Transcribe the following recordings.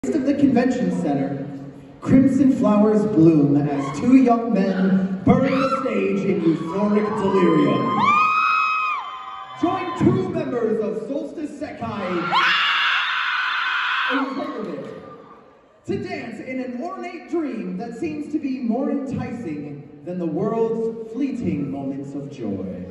Of the convention center, crimson flowers bloom as two young men burn the stage in euphoric delirium. Join two members of Solstice Sekai to dance in an ornate dream that seems to be more enticing than the world's fleeting moments of joy.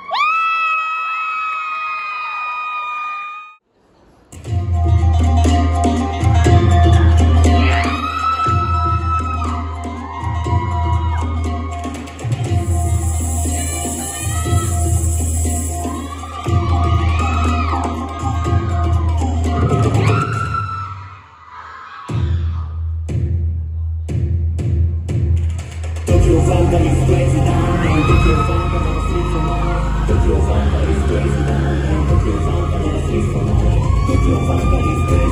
Tokio Funka is blazing down, and Tokio Funka never sleeps for long. Tokio Funka is blazing down, and Tokio Funka never sleeps for long. Tokio Funka is blazing down.